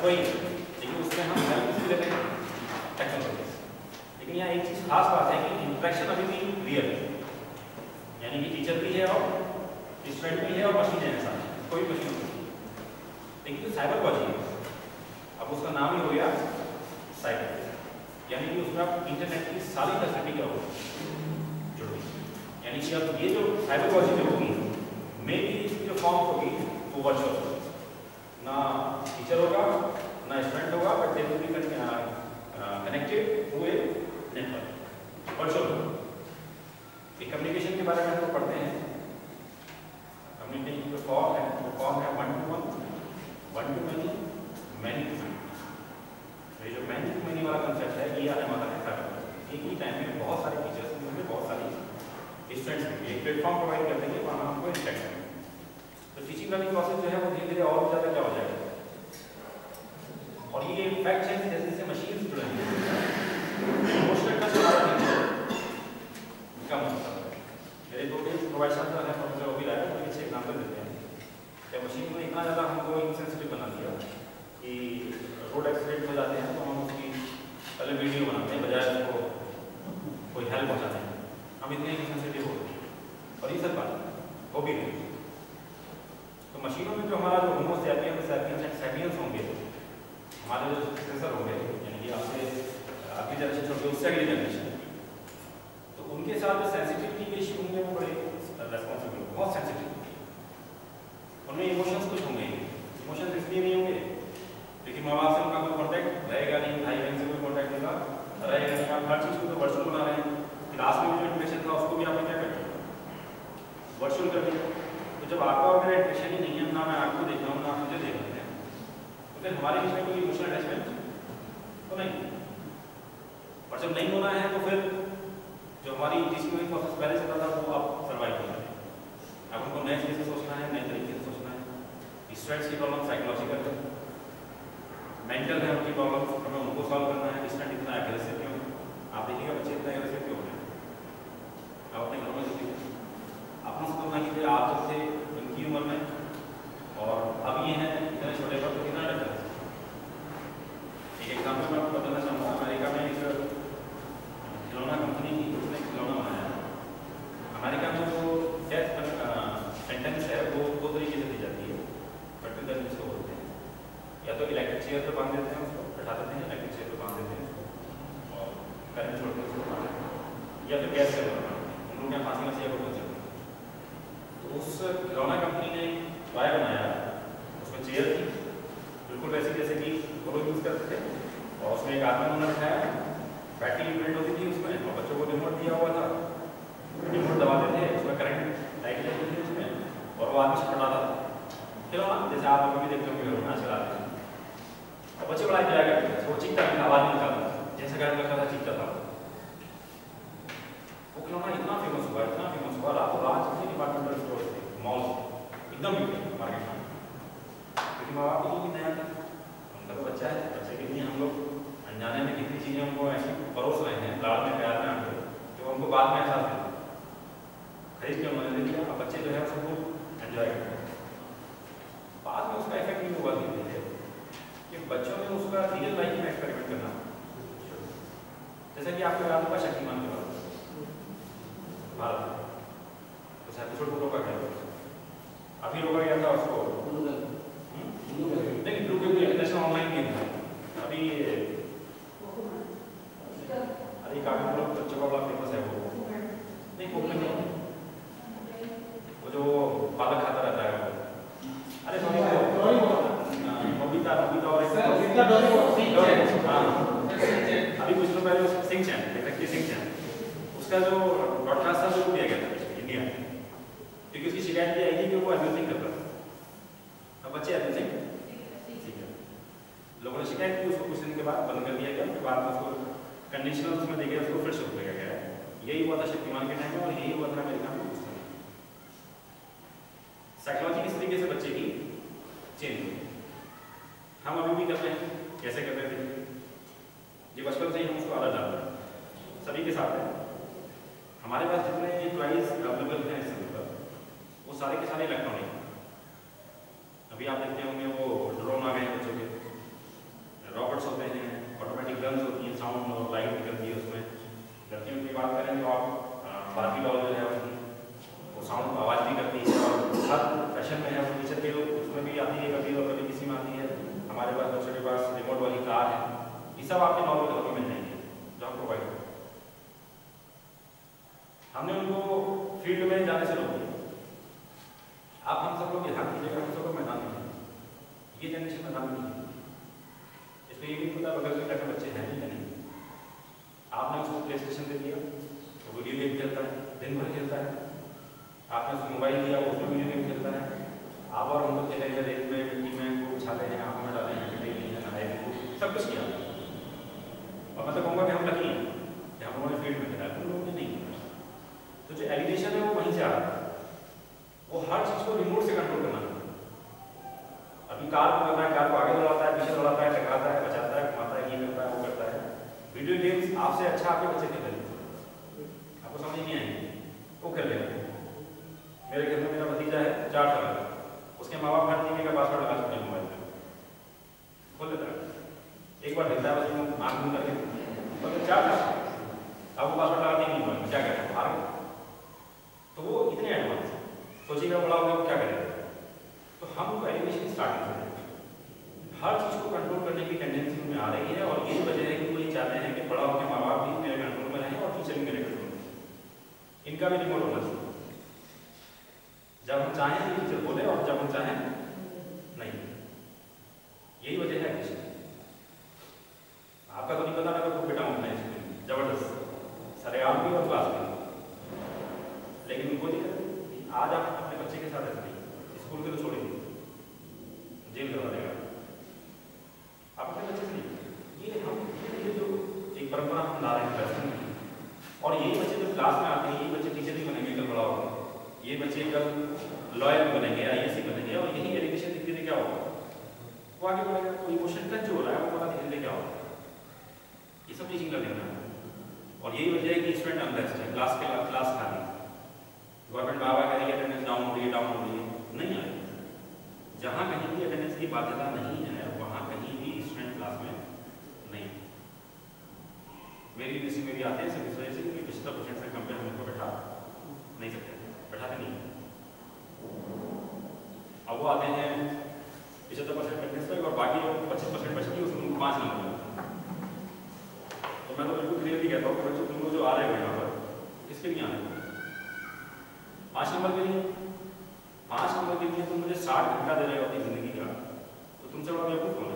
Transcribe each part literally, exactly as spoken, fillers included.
Concept वही है, लेकिन उसमें हम हेल्प किसकी लेते हैं, टेक्नोलॉजी। लेकिन यहाँ एक चीज़ खास बात है कि इंटरेक्शन अभी भी रियल है, यानी कि टीचर भी है और स्टूडेंट भी है और मशीन है, साथ कोई मशीन नहीं। लेकिन जो साइबर कॉजी है, अब उसका नाम ही हो गया साइबर, यानी कि उसमें आप इंटरनेट की सारी फैसिलिटी क्या होगी जुड़ोगी। यानी कि अब ये जो साइबर कॉजी जो होगी, मे बी इसकी जो फॉर्म होगी वो वर्चुअल होगी, ना टीचर होगा ना स्टूडेंट होगा, but they will be connected through a network, virtual होगा। कम्युनिकेशन के बारे में हम लोग पढ़ते हैं, कम्युनिकेशन जो फॉर्म है वो फॉर्म है one to one, one to many, many to many. तो ये जो मैनी टू मैनी वाला कंसेप्ट है, ये आने वाला है साइबर। एक ही टाइम में बहुत सारे टीचर्स में बहुत सारी स्टूडेंट्स एक प्लेटफॉर्म प्रोवाइड कर देंगे वहाँ हमको इंटरेक्ट करेंगे। तो टीचिंग लर्निंग प्रोसेस जो है वो धीरे धीरे और ज़्यादा क्या हो जाएगा, और ये फैक्ट है जैसे जैसे मशीन जुड़ेंगे, इमोशनल टच हमारा कम होता है। मेरे दो डेज प्रोवाइड करता है प्रोफेसर वो भी लाया, तो अच्छे एग्जाम्पल देते हैं कि मशीन को इतना ज़्यादा हमको इनसेंसिटिव बना दिया कि रोड एक्सीडेंट हो जाते हैं तो हम उसकी पहले वीडियो बनाते हैं बजाय उसको कोई हेल्प पहुँचाते हैं, हम इतने इनसेंसिटिव हो गए। और ये सब बात वो भी नहीं। तो मशीनों में जो हमारा जो homo sapiens sapiens and sapiens होंगे, हमारे जो सक्सेसर होंगे, यानी कि आपसे आपकी जनरेशन छोड़ के उससे अगली जनरेशन, तो उनके साथ जो सेंसिटिविटी के इशू होंगे वो बड़े रेस्पॉन्सिबल, बहुत सेंसिटिव। उनमें इमोशंस कुछ होंगे, इमोशंस इसलिए नहीं होंगे क्योंकि माँ बाप से उनका कोई कॉन्टैक्ट रहेगा नहीं, भाई बहन से कोई कॉन्टैक्ट होगा रहेगा नहीं। आप हर चीज़ को तो वर्चुअल बना रहे हैं, क्लास में जो इंटरेक्शन था उसको भी आपने क्या कर दिया, वर्चुअल कर दिया। तो जब आपका और मेरा इंटरेक्शन ही नहीं है, ना मैं आपको देख रहा हूँ ना आप मुझे देख रहे हैं, तो फिर हमारे बीच में कोई इमोशनल अटैचमेंट तो नहीं। और जब नहीं होना है तो फिर जो हमारी जिसकी प्रोसेस पहले चलता था वो आप सर्वाइव कर रहे हैं। अब उनको नए तरीके से सोचना है, नए तरीके से सोचना है। स्टूडेंट्स की प्रॉब्लम साइकोलॉजिकल है, मेंटल है, उनकी प्रॉब्लम हमें उनको सॉल्व करना है। स्टूडेंट इतना एग्रेसिव क्यों, आप देखिएगा बच्चे इतना एग्रेसिव क्यों है, आप अपने घरों में देखिए, आपने से तुलना कीजिए आप जब थे उनकी उम्र में और अब ये हैं इतने छोटे पर तो कितना डर है। एक एग्जाम्पल मैं आपको बताना चाहूँगा, अमेरिका में एक खिलौना कंपनी थी, उसने खिलौना बनाया। अमेरिका में जो डेथ सेंटेंस है वो दो तरीके से दी जाती है, मृत्यु दंड जिसको बोलते हैं। या तो इलेक्ट्रिक चेयर पर बांध देते हैं उसको, बैठा देते हैं, इलेक्ट्रिक चेयर पर बांध देते हैं उसको और करंट छोड़ के उसको बांध देते हैं, या फिर गैस से बांधते हैं। उन लोग यहाँ फांसी मसीहा को बोलते हैं। तो उस खिलौना कंपनी ने टॉय बनाया, उसमें चेयर थी बिल्कुल वैसी जैसे कि वो लोग यूज़ करते थे, और उसमें एक आदमी उन्होंने बैठाया, बैटरी बिल्ड होती थी उसमें, और बच्चों को रिमोट दिया हुआ था, रिमोट दबाते थे, उसमें करंट लाइट लगती थी उसमें, और वो आदमी छटपटाता था खिलौना, जैसे आप लोग भी देखते होंगे खिलौना चलाते हैं। और बच्चे बड़ा इंजॉय करते थे, वो चीखता भी था, आवाज़ नहीं निकालता था, जैसे गाड़ी लगता था चीखता था। वो खिलौना इतना फेमस हुआ, इतना फेमस हुआ, रातों रात जितने डिपार्टमेंटल स्टोर थे, मॉल एकदम बिक मार्केट में, क्योंकि माँ बाप को नया था, उनका तो बच्चा है, बच्चे के लिए हम लोग अनजाने में कितनी चीज़ें उनको ऐसी परोस रहे हैं, लाड़ में प्यार में आके, जो उनको बाद में एहसास देता है। खरीद के उन्होंने दे दिया, अब बच्चे जो है उसको एंजॉय करते हैं। बाद में उसका इफेक्ट ये हुआ धीरे धीरे कि बच्चों ने उसका रियल लाइफ में एक्सपेरिमेंट करना, जैसे कि आपको याद होगा शक्तिमान के बाद भारत तो एपिसोड को रोका गया, अभी रोका गया था उसको, नहीं blue game international online game था अभी, अरे काफी लोग बच्चों का बड़ा फेमस है वो, नहीं पोपले नहीं, वो जो पालक खाता रहता है वो, अरे सॉरी नोबिता नोबिता और हाँ अभी कुछ दिनों पहले सिंह चैन देख रखिए, सिंह चैन उसका जो ब्रॉडकास्ट था वो दिया गया था इंडिया में, क्योंकि उसकी शिकायत ये आई थी कि वो एब्यूजिंग करता था। अब बच्चे एब्यूजिंग ठीक है, लोगों ने शिकायत की, उसको कुछ दिन के बाद बंद कर दिया गया, उसके बाद उसको कंडीशनल उसमें देखा उसको फिर शुरू किया गया है। यही हुआ था शक्तिमान के टाइम में और यही हुआ था अमेरिका में उस समय। साइकोलॉजी किस तरीके से बच्चे की चेंज हुई, हम अभी भी कर रहे हैं, कैसे कर रहे थे ये बचपन से ही हम उसको आदत डाल रहे हैं, सभी के साथ है। हमारे पास जितने टॉयज अवेलेबल हैं इस समय पर वो सारे के सारे इलेक्ट्रॉनिक। अभी आप देखते होंगे वो ड्रोन आ गए हैं बच्चों के, कार है, ये सब आपके नॉर्मल घरों में मिल जाएंगे जो हम प्रोवाइड करें। हमने उनको फील्ड में जाने से रोक दिया। आप हम सब लोग यहाँ कीजिएगा, हम सब लोग मैदान में हैं। ये जनरेशन मैदान में नहीं है, इसको ये भी पता बगल में जाकर बच्चे हैं नहीं नहीं। आपने उसको प्ले स्टेशन दे दिया तो वीडियो गेम खेलता है, दिन भर खेलता है। आपने उसको मोबाइल दिया, उसमें वीडियो गेम खेलता है। आप और हम लोग खेले हैं, रेत में, मिट्टी में, को उछाले हैं, आँखों में डाले हैं, कटे हैं, नहाए हैं, सब कुछ किया। और मैं तो कहूँगा कि हम लकी हैं कि हम लोगों ने फील्ड में खेला, उन लोगों ने नहीं। तो जो एलिगेशन है वो वहीं से आ रहा है। वो हर चीज़ को रिमोट से कंट्रोल करना है। अभी कार को करना है, कार को आगे दौड़ाता है, पीछे दौड़ाता है, टकराता है, बचाता है, घुमाता है, ये करता है, वो करता है। वीडियो गेम्स आपसे अच्छा आपके बच्चे खेल रहे हैं, आपको समझ नहीं आएंगे, वो खेल रहे हैं। मेरे घर में मेरा भतीजा है, चार साल का, उसके माँ बाप हर टीवी का पासवर्ड लगा चुके हैं मोबाइल में, खोल लेता है। एक बार देखता है बस वो आँख बंद करके, और चार साल अब वो पासवर्ड लगाते ही नहीं मोबाइल में, क्या कहते हैं हार गए। तो वो इतने एडवांस है, सोचिएगा बड़ा होगा वो क्या करेगा। तो हम उनको एजुकेशन स्टार्ट करते हैं, हर चीज़ को कंट्रोल करने की टेंडेंसी उनमें आ रही है। और यही वजह है कि वो ये चाहते हैं कि बड़ा होकर माँ बाप भी मेरे कंट्रोल में रहें और टीचर भी मेरे कंट्रोल में। इनका भी रिमोट होना चाहिए, जब हम चाहें तो टीचर बोले और जब हम चाहें नहीं। यही वजह है एजुकेशन। आपका तो नहीं पता, मैं तो बेटा हूँ अपने स्कूल में जबरदस्त सरेआम भी और क्लास में, लेकिन उनको दिक्कत है। आज आप अपने बच्चे के साथ ऐसा नहीं, स्कूल के तो छोड़ेंगे, जेल करवा देगा। आप अपने बच्चे से नहीं, ये हम ये जो एक परंपरा हम ला रहे हैं वैसे नहीं। और यही बच्चे जब क्लास में आते हैं, यही बच्चे टीचर भी बनेंगे कल बड़ा होगा, ये बच्चे कल लॉयर बनेंगे, आई एस सी बनेंगे। और यही एजुकेशन धीरे धीरे क्या होगा, वो आगे बढ़ेगा। कोई क्वेश्चन टच जो हो रहा है वो पता धीरे धीरे क्या होगा, ये सब टीचिंग लर्निंग है। और यही वजह है कि स्टूडेंट अनरेस्ट है, क्लास के क्लास खाली, गवर्नमेंट बाबा कहेगी अटेंडेंस डाउन हो रही है, डाउन हो रही है, नहीं आएगी। जहाँ कहीं भी अटेंडेंस की बाध्यता नहीं है, वहाँ कहीं भी स्टूडेंट क्लास में नहीं। मेरी यूनिवर्सिटी में भी आते हैं सिर्फ इस वजह से कि पिछहत्तर परसेंट से कम पे हम उनको बैठा नहीं सकते, बैठाते नहीं। अब वो आते हैं पिछहत्तर परसेंट अटेंडेंस पे और बाकी पच्चीस परसेंट बचती है, उसमें उनको पाँच नंबर। तो मैं तो बिल्कुल क्लियरली कहता हूँ कि बच्चों तुम लोग जो आ रहे हो यहाँ पर, किसके लिए आने हो? पाँच नंबर के लिए। पाँच नंबर के लिए तुम मुझे साठ घंटा दे रहे हो अपनी जिंदगी का, तो तुमसे बड़ा बेवकूफ कौन है?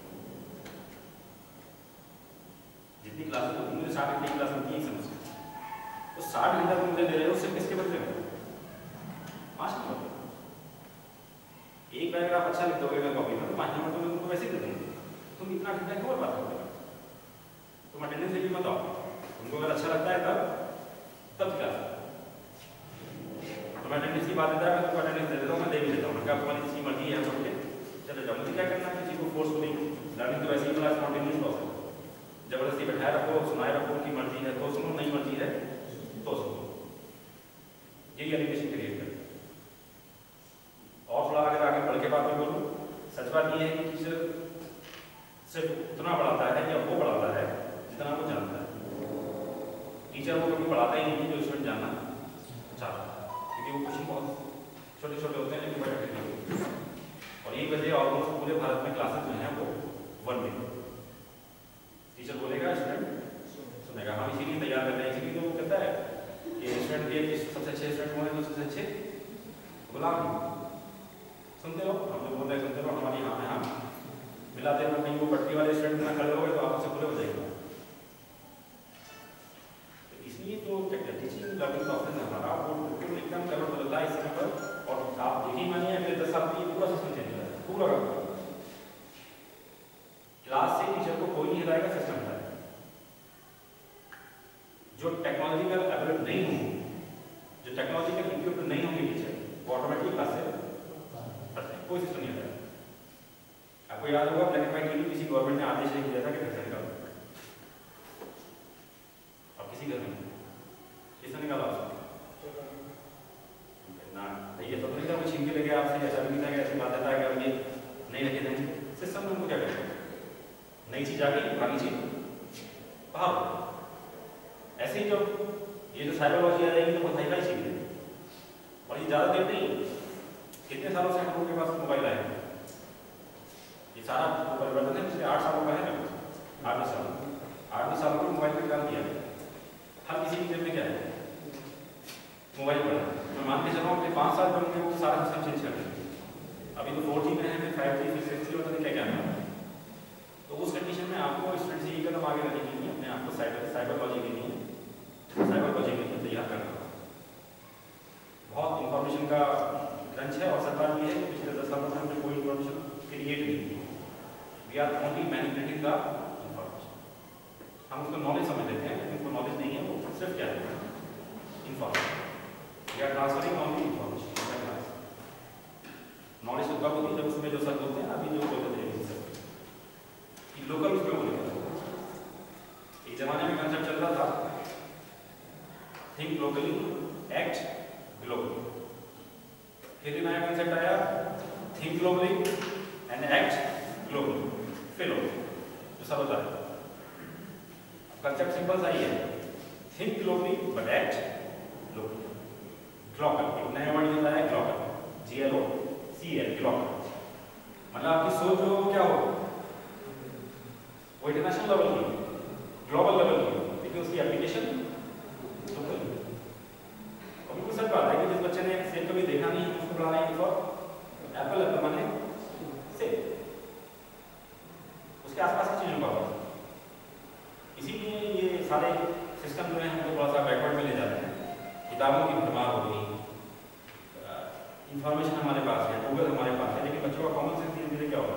जितनी क्लासेस तो मुझे साठ घंटे की क्लास में की समझ, तो साठ घंटा तुम मुझे दे रहे हो सिर्फ किसके बदले में? पाँच नंबर। एक पैराग्राफ अच्छा लिख दोगे अगर कॉपी में, तो पाँच नंबर तो मैं तुमको वैसे ही दे दूँगी। तुम इतना घंटा क्यों बर्बाद करोगे? तुम अटेंडेंस लेके मत आओ, तुमको अगर अच्छा लगता है तब तब क्लास। मैं अटेंडेंस की बात देता है, मैं तुमको अटेंडेंस दे देता हूँ, मैं दे भी देता हूँ। क्या तुम्हारी जिसकी मर्जी है हम के चले जाओ, मुझे क्या करना है किसी को फोर्स नहीं। लर्निंग तो वैसे ही क्लास स्पॉन्टेनियस प्रोसेस, जबरदस्ती बैठाए रखो, सुनाए रखो, उनकी मर्जी है तो सुनो, नहीं मर्जी है तो सुनो। यही एजुकेशन क्रिएट कर। और थोड़ा अगर आगे बढ़ के बात में बोलूँ, सच बात ये है कि टीचर सिर्फ उतना पढ़ाता है या वो पढ़ाता है जितना वो जानता है। टीचर वो कभी पढ़ाता ही नहीं जो स्टूडेंट जानना चाहता है, क्योंकि वो क्वेश्चन बहुत छोटे छोटे होते हैं लेकिन बड़े कठिन होते हैं। और यही वजह ऑलमोस्ट पूरे भारत में क्लासेस जो हैं वो वन में टीचर बोलेगा, स्टूडेंट सुनेगा। हम इसीलिए तैयार कर रहे हैं, इसीलिए तो वो कहता है कि स्टूडेंट के सबसे अच्छे स्टूडेंट होंगे तो सबसे अच्छे गुलाम। सुनते हो, हम लोग बोल रहे हैं सुनते रहो, हमारी हाँ में हाँ मिलाते हैं। कहीं वो पट्टी वाले स्टूडेंट ना खड़े हो गए तो आप उससे पूरे हो जाएगा। तो इसलिए जो टीचिंग लर्निंग प्रोसेस है हमारा, वो बिल्कुल एकदम कलर बदलता है इस समय पर। और आप यकीन मानिए अगले दस साल में पूरा सिस्टम चेंज हो रहा है, पूरा क्लास से टीचर को कोई नहीं हिलाएगा, सिस्टम हिलाएगा। जो टेक्नोलॉजिकल अवेलेबल नहीं होंगे, जो टेक्नोलॉजिकल इक्विप्ड नहीं होंगे टीचर, वो ऑटोमेटिक क्लास से हटते हैं, कोई सिस्टम नहीं होता है। आपको याद होगा ब्लैक एंड व्हाइट टीवी किसी गवर्नमेंट ने आदेश नहीं दिया था कि घर से निकालो, अब किसी घर में किसने निकाला उसको ना, ये तो नहीं था कोई छीन के लेके आपसे, ऐसा भी नहीं था कि ऐसी बात है कि अब ये नहीं रखे देंगे। सिस्टम में उनको क्या करेंगे, नई चीज आ गई, पुरानी चीज बाहर। ऐसे ही जो ये जो साइकोलॉजी आ जाएगी तो बहुत हाई फाई चीज है। और ये ज़्यादा देर नहीं, कितने सालों से हम लोगों के पास मोबाइल आए, ये सारा परिवर्तन है पिछले आठ सालों का है ना। आठ साल आठ साल में मोबाइल पे काम किया, हर किसी की जेब में क्या है, मोबाइल पड़ा। मैं मान के चल रहा हूँ कि पाँच साल में उनके वो सारा सिस्टम चेंज कर देंगे। अभी तो फोर जी में है, फिर फाइव जी, फिर सिक्स जी, और क्या क्या है। तो उस कंडीशन में आपको स्टूडेंट से ये कदम आगे रखने के लिए अपने आप को साइबर साइकोलॉजी के लिए साइकोलॉजी के लिए तैयार करना। बहुत इंफॉर्मेशन का क्रंच है और सरकार भी है कि पिछले दस सालों में हमने कोई इंफॉर्मेशन क्रिएट नहीं की। We are only manipulating the information. हम उसको नॉलेज समझ लेते हैं, लेकिन उसको नॉलेज नहीं है, वो सिर्फ क्या है, information. We are transferring only information. Knowledge तो कब होती है, जब उसमें जो शब्द होते हैं, अभी जो बोलते थे लोकल उसमें बोलेगा। एक जमाने में कंसेप्ट चल रहा था, थिंक लोकली एक्ट ग्लोबली। फिर नया कंसेप्ट आया, think globally and act globally. फिर जो सब होता है कंसेप्ट सिंपल सा ही है, think globally but act globally. Global एक नया वर्ड होता है, global, G L O C L, global. मतलब आपकी सोच जो हो क्या हो, वो इंटरनेशनल लेवल की, ग्लोबल लेवल की, लेकिन उसकी एप्लीकेशन लोकल। और बिल्कुल सच बात है कि जिस बच्चे ने सेब कभी देखा नहीं, उसको बुला रहे हैं फॉर एप्पल, एप्पल माने सेब, उसके आसपास की चीज़ों का। इसीलिए ये सारे सिस्टम जो है हमको थोड़ा सा बैकवर्ड में ले जाते हैं। किताबों की भरमार हो गई, इंफॉर्मेशन हमारे पास है, गूगल हमारे पास है, लेकिन बच्चों का कॉमन सेंस धीरे धीरे क्या होगा,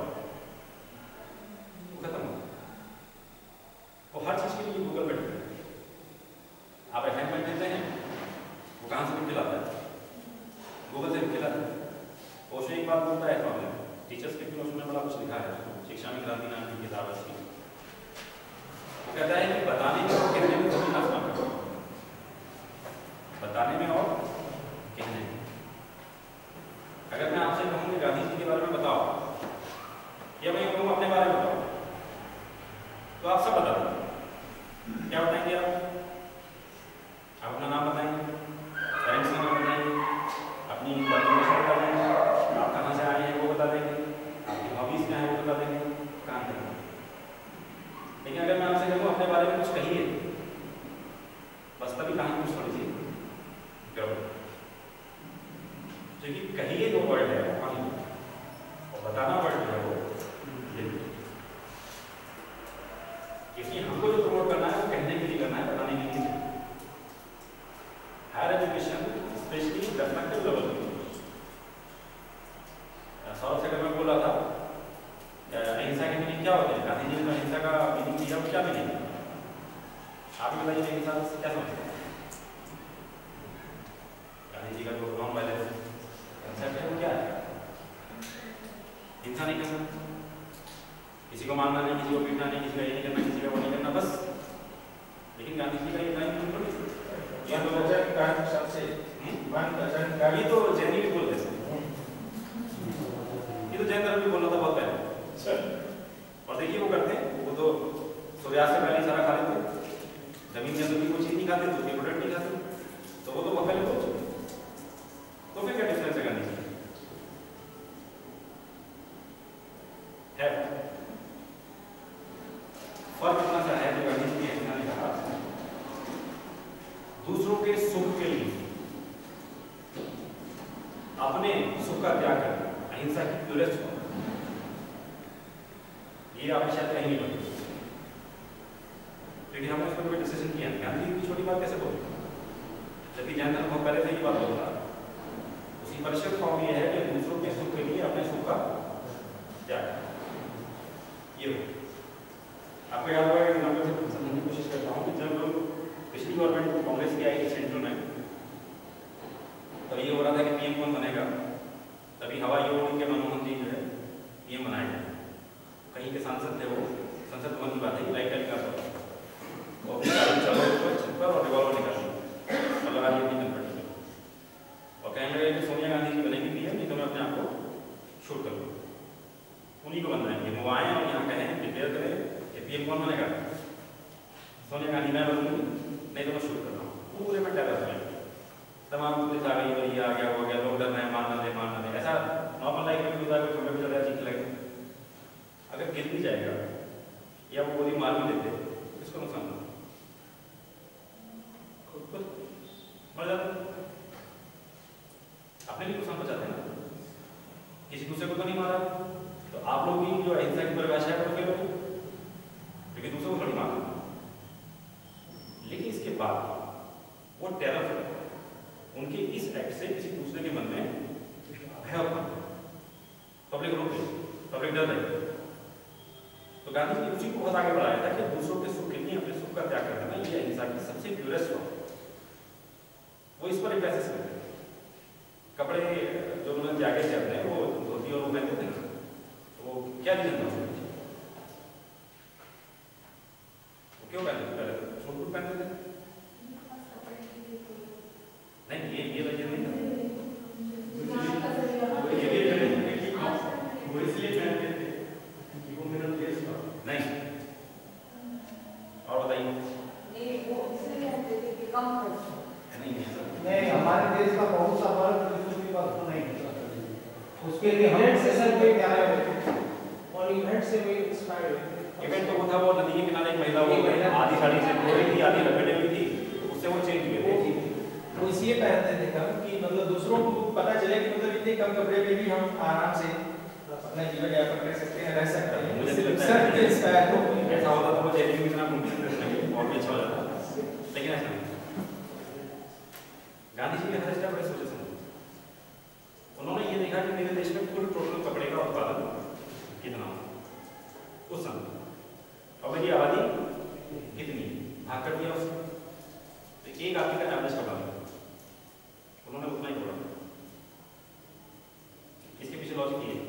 वो खत्म हो। वो हर चीज़ के लिए गूगल पे आप असाइनमेंट देते हैं, वो कहाँ से भी खिलाता है, गूगल से भी खिलाता है। ओशो एक बात बोलता है प्रॉब्लम, टीचर्स के फिर उसमें बड़ा कुछ लिखा है, शिक्षा में क्रांति नाम की किताब है। वो कहता है कि बताने में और कहने में कोई खास बात है, बताने में और कहने में। अगर मैं आपसे कहूँ कि गांधी जी के बारे में बताओ, या मैं कहूँ अपने बारे में बताओ, तो आप सब बता देंगे। क्या बताएंगे आप? आप अपना नाम बताएंगे, पेरेंट्स का नाम बताएंगे, अपनी क्वालिफिकेशन बता देंगे, आप कहाँ से आए हैं वो बता देंगे, आपकी हॉबीज क्या है वो बता देंगे, काम करेंगे। लेकिन अगर मैं आपसे कहूँ अपने बारे में कुछ कहिए, बस तभी कहानी कुछ थोड़ी सी गड़बड़। जो कि कहिए जो वर्ड है वो कहानी, और बताना वर्ड है वो लिख। इसलिए हमको जो प्रमोट करना है वो कहने के लिए करना है, बताने के लिए नहीं। Higher education specially definitive level की। सौरभ से मैं बोल रहा था अहिंसा के मीनिंग क्या होते हैं, गांधी जी ने तो अहिंसा का मीनिंग दिया, वो क्या मीनिंग है आप ही बताइए, अहिंसा से क्या समझते हैं? गांधी जी का जो नॉन वायलेंस कंसेप्ट है वो क्या है? हिंसा नहीं करना, किसी को मारना नहीं, किसी को पीटना नहीं, किसी का ये नहीं करना, किसी का वो नहीं करना, बस। लेकिन गांधी जी का ये नहीं थोड़ी, ये तो सबसे ये तो जैन भी बोलते हैं, ये तो जैन धर्म भी बोलना था बहुत पहले। और देखिए वो करते हैं, वो तो सूर्यास्त से पहले सारा खा लेते, जमीन के अंदर भी कोई चीज नहीं खाते, तो प्रोडक्ट नहीं खाते, तो वो तो बहुत पहले बोल चुके। तो फिर क्या डिफरेंस है गांधी जी है? फर्क इतना सा है जो गांधी जी ने कहा, दूसरों के सुख के लिए अपने सुख का त्याग कर, अहिंसा की प्योरेस्ट हो, ये आपने शायद कहीं नहीं पढ़ी, लेकिन हमने उसमें कोई डिसीजन किया नहीं। गांधी जी की छोटी बात कैसे बोली, जबकि जैन धर्म बहुत पहले से ये बात बोल रहा है। उसकी परिषद फॉर्म ये है कि दूसरों के सुख के लिए अपने सुख का त्याग, ये हो। आपको याद होगा कि मैं समझने की कोशिश करता हूँ कि जब लोग पिछली गवर्नमेंट कांग्रेस की आई थी सेंट्रल में, तब ये हो रहा था कि पीएम कौन बनेगा, तभी हवा ये उड़ के मनमोहन जी जो है पीएम बनाए गए। कहीं के सांसद थे, वो संसद भवन की बात है, लाइट का विकास हो और छत पर और रिवॉल्वर निकाल और लगा दिया अपनी कंपनी में, और कहने लगे कि सोनिया गांधी जी बनेगी पीएम, नहीं तो मैं अपने आप को शूट कर लूँ, उन्हीं को बनना है। वो आए और यहाँ कहें डिक्लेयर करें कि पीएम कौन बनेगा, सोनिया गांधी मैं बनूंगी, नहीं तो मैं शूट कर रहा हूँ। पूरे में टेरर है, तमाम पुलिस आ गई, ये आ गया, हो गया, लोग डर रहे हैं, मारना दे मारना दे। ऐसा नॉर्मल लाइफ में भी होता है, छोटे भी चल रहा है, चीख लगे, अगर गिर भी जाएगा या वो गोली मार भी लेते किसको नुकसान होगा? खुद पर मर जाते, अपने लिए नुकसान पहुंचाते हैं ना, किसी दूसरे को तो नहीं मारा। तो आप लोग की जो अहिंसा की परिभाषा है वो क्या होगी? लेकिन दूसरों को थोड़ी मारा। लेकिन इसके बाद वो टेरर उनके इस एक्ट से किसी दूसरे के मन में भय उत्पन्न, पब्लिक रोक गई, पब्लिक डर रही। तो गांधी जी उसी को बहुत आगे बढ़ाया था कि दूसरों के सुख के लिए अपने सुख का त्याग करना ये अहिंसा की सबसे प्योरेस्ट फॉर्म। वो इस पर एक ऐसे करते कपड़े जो उन्होंने त्यागे थे अपने, वो धोती और वो पहनते थे, तो वो क्या रीजन था उसके पीछे? वो क्यों पहनते थे? पहले सूट बूट पहनते थे? नहीं, ये ये रीजन नहीं था, ये भी रीजन नहीं, वो इसलिए पहनते थे कि वो मेरा देश था। नहीं, और बताइए। नहीं, वो इसलिए पहनते थे कि कम खर्च नहीं नहीं, हमारे देश का बहुत सा वर्ग दूसरों की बात नहीं है, उसके लिए हम से सर पे क्या है और इवेंट से भी इंस्पायर्ड। इवेंट तो वो था, वो नदी के किनारे एक महिला वो आधी साड़ी से धो रही थी, आधी लपेटे हुई थी, उससे वो चेंज हुए थे। वो इसलिए पहनते थे कम कि मतलब दूसरों को पता चले कि मतलब इतने कम कपड़े में भी हम आराम से अपना जीवन यापन कर सकते हैं, रह सकते हैं। मुझे लगता है ऐसा होता तो वो दिल्ली में इतना घूमते फिरते और भी अच्छा हो जाता, लेकिन ऐसा नहीं। गांधी जी के हर स्टेप बड़े सोचे समझे। उन्होंने ये देखा कि मेरे देश में कुल टोटल कपड़े का उत्पादन कितना हो उस समय, और मेरी आबादी कितनी, भाग कर दिया उसने, तो एक आदमी का एवरेज कपड़ा उन्होंने उतना ही बोला। इसके पीछे लॉजिक ये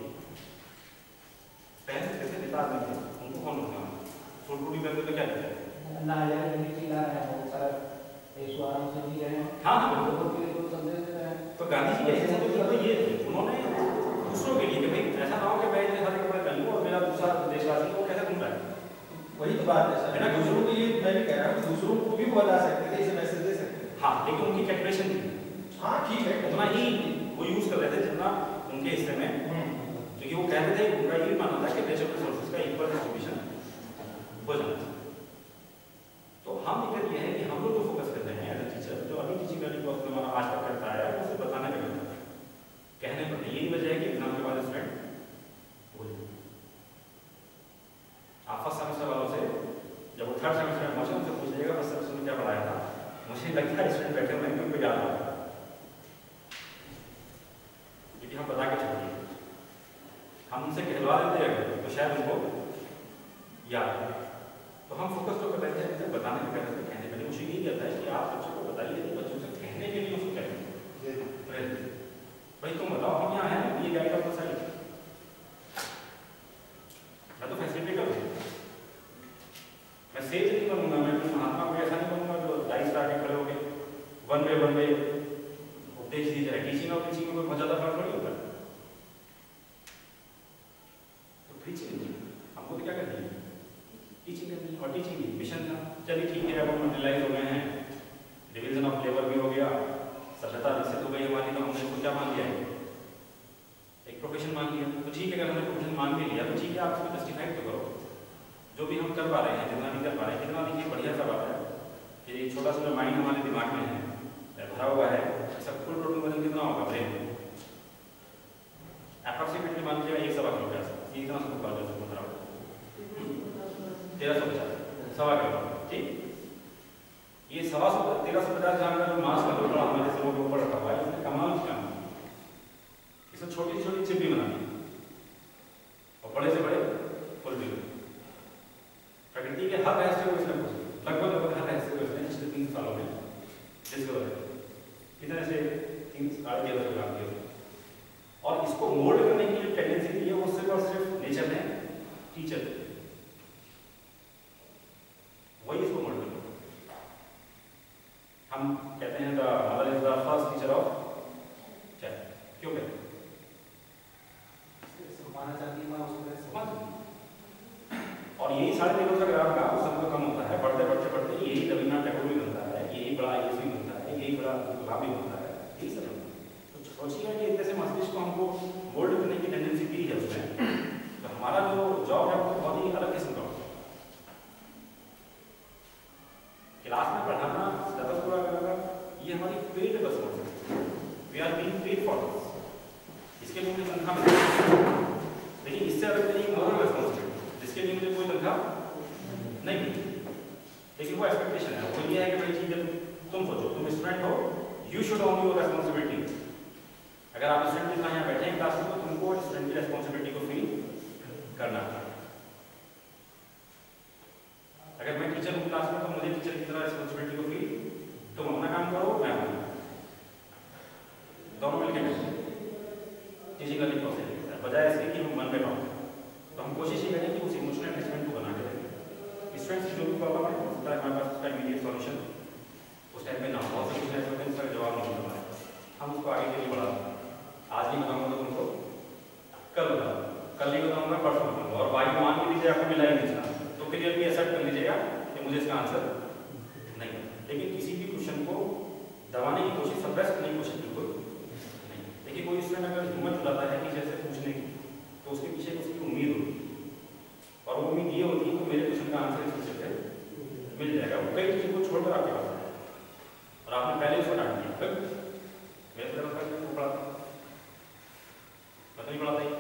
पहले कैसे नेता आदमी थे, उनको कौन रोकना? सूट बूट पहनते तो क्या कहते हैं ना यार नहीं चिल्ला रहे हैं बहुत सारा ऐसो आराम से जी रहे हैं। हाँ हाँ बिल्कुल। के लिए तो संदेश दे रहे हैं। तो गांधी जी के ऐसे तो ये उन्होंने दूसरों के लिए कि भाई ऐसा ना हो कि मैं इतने सारे कपड़े पहन लूं और मेरा दूसरा देशवासी को कैसे घूम रहा है। वही तो बात है सर, है ना, दूसरों के लिए मैं भी कह रहा हूँ, दूसरों को भी बता सकते थे, इसे मैसेज दे सकते थे। हाँ, लेकिन उनकी कैलकुलेशन थी, हाँ ठीक है, उतना ही वो यूज कर रहे थे जितना उनके हिस्से में, क्योंकि वो कहते थे, उनका ये मानना था कि नेचुरल रिसोर्सेज का इक्वल डिस्ट्रीब्यूशन हो जाना चाहिए। तो हम दिक्कत ये है कि हम लोग जो फोकस करते हैं एज ए टीचर, जो अभी टीचिंग लर्निंग कोर्स में हमारा आज तक करता है, उसे बताने में करता है, कहने पर यही वजह है कि एग्जाम के बाद स्टूडेंट भूल जाए। आप फर्स्ट सेमेस्टर वालों से जब वो थर्ड सेमेस्टर में पहुंचे उनसे पूछ लीजिएगा फर्स्ट सेमेस्टर में क्या पढ़ाया था, मुझे लगता है स्टूडेंट बैठे हुए हैं उनको याद आ रहा है, क्योंकि हम बता के छोड़िए, हम उनसे कहलवा देते हैं तो शायद उनको याद है। तो हम फोकस तो कर रहे थे बताने के कहने कहने के लिए, मुझे यही कहता है कि आप बच्चों को बताइए, नहीं बच्चों से कहने के लिए उसको कहेंगे भाई तुम बताओ हम यहाँ हैं, ये गाइड आपको सही, मैं तो फैसिलिटी करूँगा, मैं सेज नहीं बनूंगा, मैं कोई महात्मा को ऐसा नहीं बनूंगा जो लाइफ स्टार के खड़े हो गए वन वे वन वे उपदेश दी जाए। टीचिंग और टीचिंग में कोई बहुत ज़्यादा फर्क नहीं होता, तो प्रीचिंग हमको तो क्या करनी है, टीचिंग करनी है। और टीचिंग मिशन था, चलिए ठीक है, अब हम यूटिलाइज हो गए हैं, डिवीजन ऑफ लेबर भी हो गया, सभ्यता विकसित हो गई हमारी, तो हमने इसको क्या मान लिया है, एक प्रोफेशन मान लिया। तो ठीक है, अगर हमने प्रोफेशन मान भी लिया तो ठीक है, आप उसको जस्टिफाइड तो करो जो भी हम कर पा रहे हैं, जितना नहीं कर पा रहे हैं, कितना देखिए बढ़िया सा बात है कि छोटा सा माइंड हमारे दिमाग में है भरा हुआ है, ऐसा फुल टोटल वजन कितना होगा ब्रेन में, अप्रॉक्सीमेटली मान लीजिएगा एक सवा किलो के आसपास, इतना सब भरा हुआ तेरह सौ पचास सवा किलो, ठीक। ये सवा सौ तेरह सौ पचास ग्राम का जो मास का टुकड़ा हमारे शरीर के ऊपर रखा हुआ है, इसमें कमाल क्या है, इसमें छोटी छोटी चिप भी बनानी है और बड़े से बड़े फुल भी। प्रकृति के हर रहस्य को इसने लगभग लगभग हर रहस्य को इसने पिछले तीन सालों में डिस्कवर कितने से तीन साढ़े तेरह सौ ग्राम किए, और इसको मोल्ड करने की जो टेंडेंसी थी वो सिर्फ और सिर्फ नेचर ने टीचर वही इसको मोल्ड कर। हम कहते हैं the mother is the first teacher of child, क्यों कहते हैं? और यही साढ़े तेरह सौ ग्राम का सबको कम होता है, बढ़ते बढ़ते बढ़ते यही रविन्द्रनाथ टैगोर भी बनता है, यही बड़ा ये भी बनता है, यही बड़ा गुलाब भी बनता है, यही सब। तो सोचिएगा कि इतने से मस्तिष्क को हमको मोल्ड करने की टेंडेंसी दी है उसमें, तो हमारा जो जॉब है वो बहुत ही अलग किस्म का होता है। सुविधा नहीं मिलती। लेकिन वो एक्सपेक्टेशन है, वो ये है कि भाई ठीक है तुम सोचो, तुम स्टूडेंट हो, you should own your responsibility. अगर आप स्टूडेंट के साथ यहाँ बैठे हैं क्लास में तो तुमको स्टूडेंट की रेस्पॉन्सिबिलिटी को फील करना है। अगर मैं टीचर हूँ क्लास में तो मुझे टीचर की तरह रेस्पॉन्सिबिलिटी को फील, तुम अपना काम करो, मैं अपना, दोनों मिलकर फिजिकली प्रोसेस है, बजाय इसके कि हम मन में रहो। तो हम कोशिश ये करें कि उस इमोशनल अटैचमेंट को बना के रखें। स्टूडेंट्स की जो भी प्रॉब्लम है उसका हमारे पास उसका इमीडिएट सॉल्यूशन उस टाइम में ना हो, कुछ ऐसे होते हैं उसका जवाब नहीं मिल पाए, हम उसको आगे के लिए बढ़ा दें। आज नहीं बताऊंगा तो तुमको कल बताऊंगा, कल नहीं बताऊंगा परसों बताऊंगा, और बाकी मान के लीजिए आपको मिला ही नहीं था तो क्लियर भी एक्सेप्ट कर लीजिएगा कि मुझे इसका आंसर नहीं। लेकिन किसी भी क्वेश्चन को दबाने की कोशिश, सप्रेस करने की कोशिश बिल्कुल नहीं। देखिए कोई स्टूडेंट अगर हिम्मत जुटाता है टीचर से पूछने की तो उसके पीछे उसकी उम्मीद होती है, और वो उम्मीद ये होती है कि मेरे क्वेश्चन का आंसर इस टीचर से मिल जाएगा। वो कई टीचर को छोड़कर आपके पास आए और आपने पहले उसको डांट दिया, मेरे से मतलब पढ़ाता नहीं पढ़ाता ही,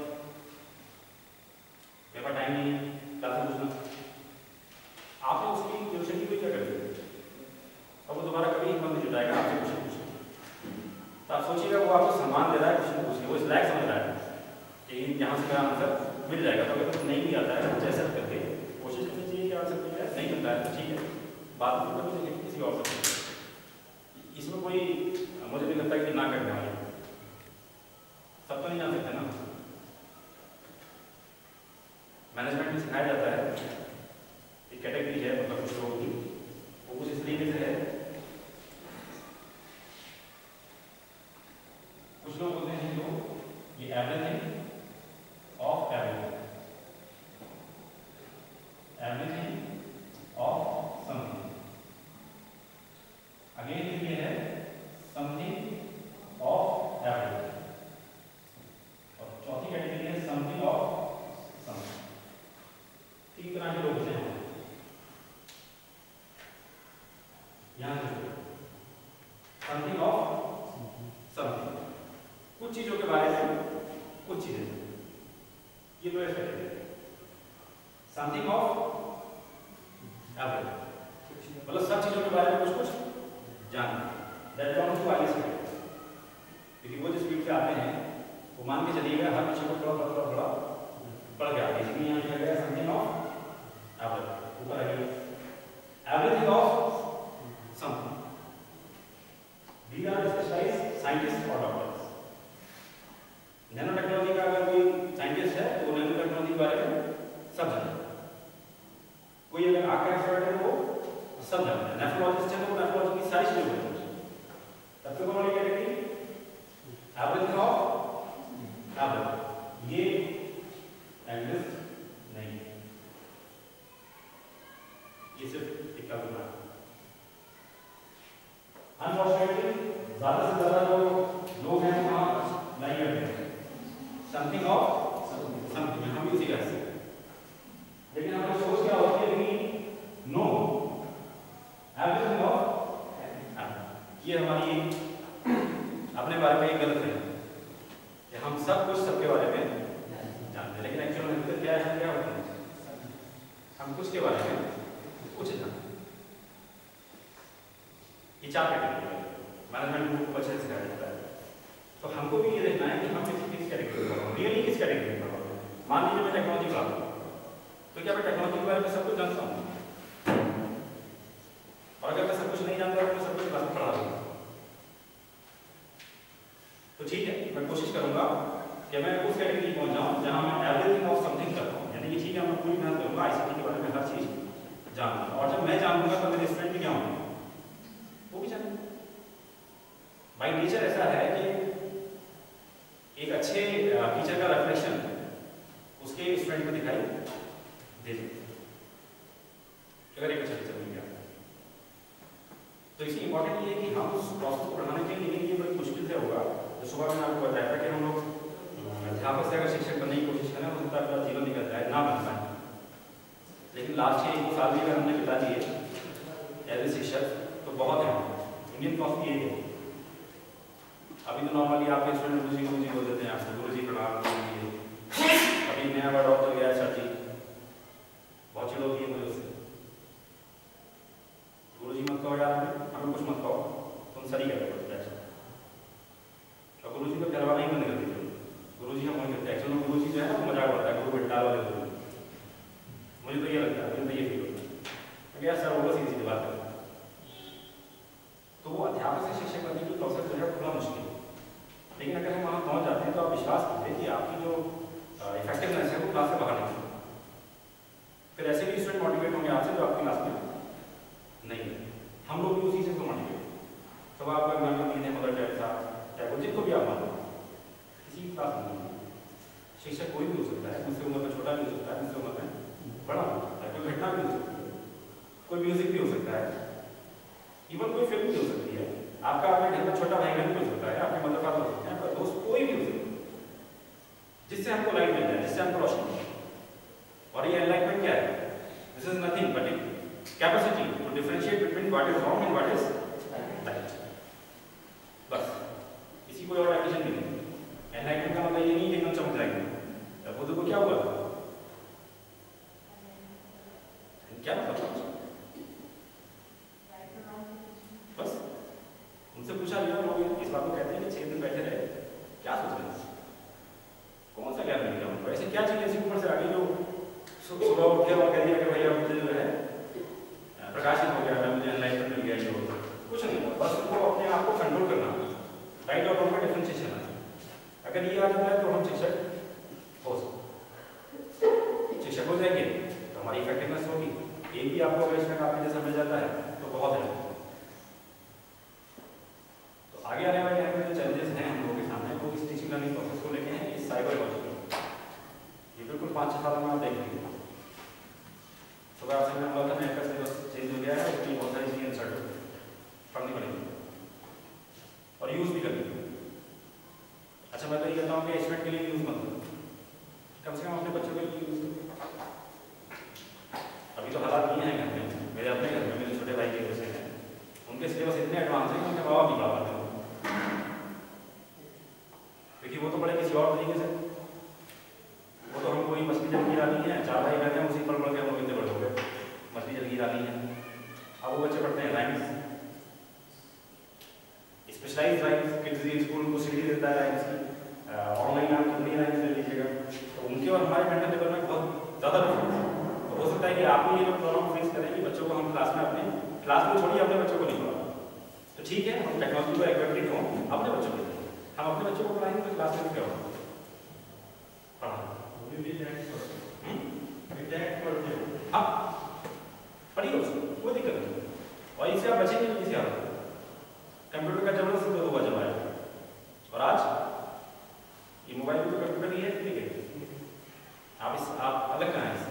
मेरे पास टाइम नहीं है क्लास में पूछना। आपने उसकी क्वेश्चन की क्या कर दी और वो दोबारा कभी हिम्मत नहीं जुटाएगा आपसे क्वेश्चन पूछना। तो आप सोचिएगा वो आपको सम्मान दे रहा है क्वेश्चन पूछने, वो इस लायक समझ रहा है कि यहाँ से मेरा आंसर मिल जाएगा। तो अगर कुछ नहीं भी आता है तो जैसा करके कोशिश करनी चाहिए कि आंसर मिल जाए, नहीं मिलता है तो ठीक है, बात में कभी नहीं किसी और से। इसमें कोई मुझे नहीं लगता कि ना करने वाले सब तो नहीं जान सकते ना। मैनेजमेंट में सिखाया जाता है, एक कैटेगरी है, मतलब कुछ लोग की वो कुछ इस तरीके से है, कुछ लोग होते हैं जो ये everything of everything, everything of something, again ये है समथिंग ऑफ एवरीथिंग, और चौथी कैटेगरी है समथिंग ऑफ समथिंग। तीन तरह के लोग होते हैं यहाँ समथिंग ऑफ समथिंग, कुछ चीजों के बारे में कुछ चीजें, ये दो एस्पेक्ट। समथिंग ऑफ एवरीथिंग मतलब सब चीजों के बारे में कुछ कुछ जानना, that belongs to I speed. क्योंकि वो जिस स्पीड से आते हैं वो मान के चलिएगा हर विषय को थोड़ा थोड़ा थोड़ा पढ़ के आगे, इसलिए यहाँ लिखा गया समथिंग ऑफ एवरीथिंग। ऊपर आइए everything of something, these are specialized scientists और डॉक्टर्स। नैनो टेक्नोलॉजी का अगर कोई साइंटिस्ट है तो नैनो टेक्नोलॉजी के बारे में सब जानता है, कोई अगर आँख का एक्सपर्ट है तो वो सब जानता है, नेफ्रोलॉजिस्ट है तो वो नेफ्रोलॉजी की सारी चीजें जानता है। सबसे बड़ी कैटेगरी एवरीथिंग ऑफ एवरीथिंग, ये एग्जिस्ट नहीं, ये सिर्फ एक कल्पना है। अनफॉर्चुनेटली ज्यादा से ज्यादा जो लोग हैं वहाँ नहीं करते हैं समथिंग ऑफ समथिंग, हम भी उसी का हिस्सा हैं। लेकिन हमारी सोच क्या होती है कि नो एवरीथिंग ऑफ एवरीथिंग, ये हमारी अपने बारे में एक गलत है कि हम सब कुछ सबके बारे में जानते हैं, लेकिन एक्चुअल में तो क्या है, क्या होता है हम कुछ के बारे में कुछ जानते हैं। ये चार कैटेगरी है, मैनेजमेंट को अच्छे से सिखाया जाता है। तो हमको भी ये देखना है कि हम किस किस कैटेगरी में पढ़ा, रियली किस कैटेगरी में पढ़ा। मान लीजिए मैं टेक्नोलॉजी पढ़ाता हूँ तो क्या मैं टेक्नोलॉजी के बारे में सब कुछ जानता हूँ, और अगर मैं सब कुछ नहीं जानता तो मैं सब कुछ क्लास में पढ़ा दूँगा। तो ठीक है, मैं कोशिश करूंगा कि मैं उस कैटेगरी पहुंच जाऊं जहां मैं एवरीथिंग ऑफ समथिंग करता हूं, यानी कि ठीक है मैं पूरी मेहनत करूंगा आईसीटी के बारे में हर चीज जानूंगा, और जब मैं जानूंगा तो मेरे स्टूडेंट भी क्या होंगे वो भी जानेंगे। बाई नेचर ऐसा है कि एक अच्छे टीचर का रिफ्लेक्शन उसके स्टूडेंट को दिखाई दे अगर एक अच्छा टीचर मिल गया। तो इसकी इंपॉर्टेंट ये है कि हम उस प्रोसेस को बढ़ाने के लिए, लेकिन ये बड़ी मुश्किल से होगा। तो सुबह मैंने आपको बताया था कि हम लोग अध्यापक से अगर शिक्षक बनने की कोशिश करें तो उसका जीवन निकल जाए, ना बन पाए। लेकिन लास्ट के एक दो साल भी अगर हमने बिता दिए एज ए शिक्षक तो बहुत है। इंडियन फिलॉसफी ये है, अभी तो नॉर्मली आपके स्टूडेंट गुरु जी गुरु जी बोल देते हैं, आपसे गुरु जी प्रणाम कीजिए। अभी नया वर्ड और तो गया सर जी, बहुत बहुत चिड़ होती है मुझे उससे। गुरुजी मत कहो यार, हमें कुछ मत कहो, तुम सही कर रहे हो ऐसा। और गुरुजी को डरवाना ही बंद कर दीजिए। गुरुजी हम वही करते हैं एक्चुअली। गुरुजी जो है ना मजाक उड़ाता है, गुरु बेटा वाले गुरु। मुझे तो ये लगता है, मुझे तो ये फील होता है कि यार सर वो सीधी सीधी बात करता है। तो वो अध्यापक से शिक्षक बनने की प्रोसेस जो है थोड़ा मुश्किल है, लेकिन अगर हम वहाँ पहुँच जाते हैं तो आप विश्वास कीजिए कि आपकी जो इफेक्टिवनेस है वो क्लास से बाहर निकलेगी। फिर ऐसे भी स्टूडेंट मोटिवेट होंगे आपसे जो आपकी क्लास में नहीं है। हम लोग भी उसी चीज़ को मोटिवेट। तो आपका एग्जाम्पल दीजिए मदर टेरेसा या कुछ जिनको भी आप मानो, किसी भी क्लास में शिक्षक कोई भी हो सकता है, मुझसे उम्र में छोटा भी हो सकता है, मुझसे उम्र में बड़ा हो सकता है, कोई घटना भी हो सकती है, कोई म्यूजिक भी हो सकता है, इवन कोई फिल्म भी हो सकती है, आपका अपने घर में छोटा भाई बहन भी हो सकता है, आपके मदर फादर हो सकते हैं, आपका दोस्त कोई भी हो सकता है, जिससे हमको लाइट मिल जाए, जिससे हमको रोशनी मिले। और ये एनलाइटमेंट क्या है? This is nothing but a capacity to differentiate between what is wrong and what is right. बस इसी कोई और डेफिनेशन नहीं है। एनलाइटमेंट का मतलब ये नहीं कि एकदम चमक जाएंगे। तब बुद्ध को क्या हुआ? क्या मतलब? बस उनसे पूछा गया, लोग इस बात को कहते हैं कि छह दिन बैठे रहे, क्या सोच रहे हैं, कौन सा ज्ञान मिल गया उनको, ऐसे क्या चीजें ऐसी ऊपर से आ गई जो सुबह उठे और कह दिया कि भैया मुझे जो है प्रकाशित हो गया, मुझे एनलाइटमेंट मिल गया। जो कुछ नहीं, बस उनको अपने आप को कंट्रोल करना, राइट और रॉन्ग में डिफरेंशिएशन है। अगर ये आ जाता है तो हम शिक्षक हो सकते, शिक्षक हो जाएंगे तो हमारी इफेक्टिवनेस होगी। एक भी आपको अगर इसमें आपके जैसा मिल जाता है तो बहुत है। तो आगे आने वाले टाइम में जो चैलेंजेस हैं हम लोगों के सामने, वो इस टीचिंग लर्निंग प्रोसेस को लेके हैं, इस साइकोलॉजी। ये बिल्कुल पाँच छः साल में आप देख लीजिए। सुबह आपसे मैं बोला था नेट का सिलेबस चेंज हो गया है, उसमें बहुत सारी चीज़ें इंसर्ट हो गई, पढ़नी पड़ेगी और यूज़ भी करनी पड़ेगी। अच्छा, मैं तो ये कहता हूँ कि एस्टिमेट के लिए यूज़ मत करो, कम से कम अपने बच्चों के लिए यूज़ करो। अभी तो हालात नहीं है घर में, मेरे अपने घर में मेरे छोटे भाई के बच्चे हैं, उनके सिलेबस इतने एडवांस है कि उनके बाबा नहीं पढ़ा पाते हैं, क्योंकि वो तो पढ़े किसी और तरीके से। वो तो हम कोई मछली जल गिरानी है, चार भाई बहन हैं, उसी पढ़ पढ़ के हम लोग इतने बड़े हो गए, मछली जल गिरानी है। अब वो बच्चे पढ़ते हैं rhymes, specialize rhymes, kids school को सीढ़ी देता है राइम्स की, ऑनलाइन आप कितनी राइम्स ले लीजिएगा, तो उनके और हमारे मेंटल लेवल में बहुत ज़्यादा डिफरेंस है। तो हो सकता है कि आप भी ये लोग प्रॉब्लम फेस करें कि बच्चों को हम क्लास में अपने क्लास में छोड़िए, अपने बच्चों को नहीं पढ़ा। तो ठीक है, हम टेक्नोलॉजी को एक्टिवेट हों, अपने बच्चों को हम अपने बच्चों को पढ़ाएंगे तो क्लास में क्या होगा? पढ़ा हाँ पढ़िए उसको, कोई दिक्कत नहीं, और इससे आप बचेंगे नहीं किसी हालत में। कंप्यूटर का जबरदस्त तो हुआ जब आया, और आज ये मोबाइल भी तो कंप्यूटर ही है, ठीक है। आप इस आप अलग कहाँ हैं इससे?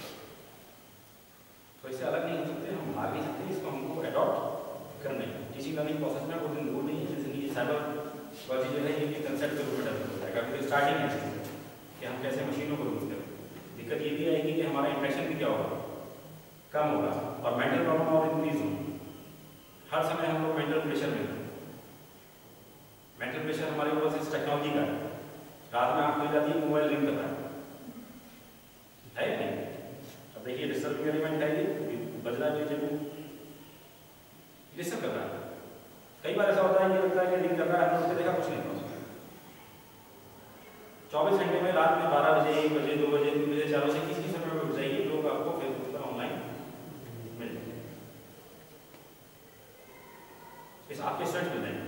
तो इससे अलग नहीं हो सकते, हम आगे सकते हैं, इसको हमको अडॉप्ट करना है। टीचिंग लर्निंग प्रोसेस में वो दिन दूर नहीं है, जैसे ये साइबर जो है ये कंसेप्ट के रूप में डेवलप होता है। अभी स्टार्टिंग है कि हम कैसे मशीनों को यूज़ करें। दिक्कत ये भी आएगी कि हमारा इंटरेक्शन भी क्या होगा, कम होगा, और मेंटल प्रॉब्लम और इंक्रीज होगी। हर समय हम लोग मेंटल प्रेशर में हैं। मेंटल प्रेशर हमारे ऊपर से टेक्नोलॉजी का है। रात में आँख खुल जाती है, मोबाइल रिंग कर रहा है, है नहीं? अब देखिए डिस्टर्बिंग एलिमेंट है, ये बज रहा है, डिस्टर्ब कर रहा है। कई बार ऐसा होता है कि लगता है कि रिंग कर रहा है, हमने उससे देखा कुछ नहीं पहुंचा। चौबीस घंटे में रात में बारह बजे, एक बजे, दो बजे, तीन बजे, चार बजे, किसी समय में उठ जाइए, लोग आपको फेसबुक पर ऑनलाइन मिल जाएंगे, इस आपके सर्च मिल जाएंगे।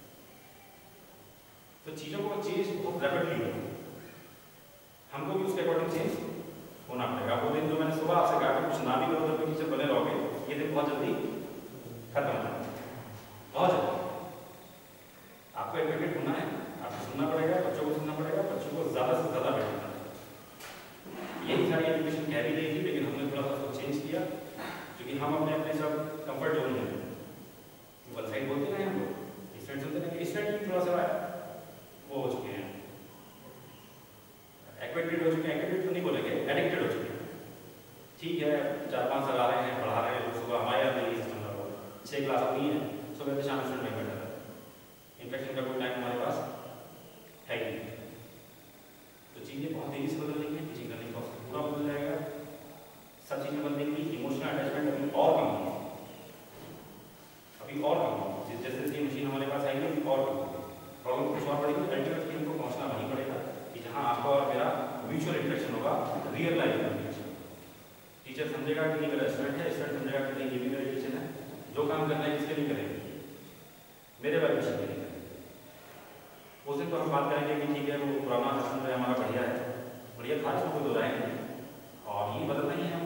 तो चीज़ों को चेंज बहुत रैपिडली हो, हमको भी उसके अकॉर्डिंग चेंज होना पड़ेगा। वो दिन जो मैंने सुबह आपसे कहा कि कुछ ना भी करो तो पीछे बने रहोगे, ये दिन बहुत जल्दी खत्म हो जाएगा, बहुत जल्दी। आपको एजुकेटेड होना है, आपको सुनना पड़ेगा, बच्चों को सुनना पड़ेगा, बच्चों को ज़्यादा से ज़्यादा बैठना है। यही सारी एजुकेशन कह भी रही थी, लेकिन हमने थोड़ा सा उसको चेंज किया, क्योंकि हम अपने अपने सब कंफर्ट जोन में वन साइड बोलते हैं हम लोग, स्टूडेंट सुनते हैं, स्टूडेंट थोड़ा सा वो हो चुके हैं, एक्वेटेड हो चुके हैं, एक्वेटेड तो नहीं बोलेंगे, एडिक्टेड हो चुके हैं। ठीक है, चार पाँच साल आ रहे हैं, पढ़ा रहे हैं, सुबह हमारे यहाँ नहीं सिस्टम लगा, छः क्लास होती है, सुबह से शाम स्टूडेंट बैठा था, इन्फेक्शन का कोई टाइम हमारे पास है ही नहीं। तो चीज़ें बहुत तेज़ी से बदल रही हैं, टीचिंग लर्निंग प्रोसेस पूरा बदल जाएगा, सब चीज़ें और कम होगा, अभी और कम होगा। जैसे जैसे मशीन हमारे पास आएगी अभी और कम होगी, प्रॉब्लम कुछ और पड़ेगी। अल्टीमेटली हमको पहुंचना वहीं पड़ेगा कि जहां आपका और मेरा म्यूचुअल इंटरेक्शन होगा रियल लाइफ में। टीचर समझेगा कि ये मेरा स्टूडेंट है, स्टूडेंट समझेगा कि नहीं ये भी मेरा टीचर है। जो काम करना है किसके लिए करेंगे, मेरे वाइब्रेशन के लिए करेंगे। उस दिन तो हम बात करेंगे कि ठीक है वो पुराना सिस्टम जो हमारा बढ़िया है, बढ़िया था, इसमें कोई दो राय नहीं, और ये बदलना ही है।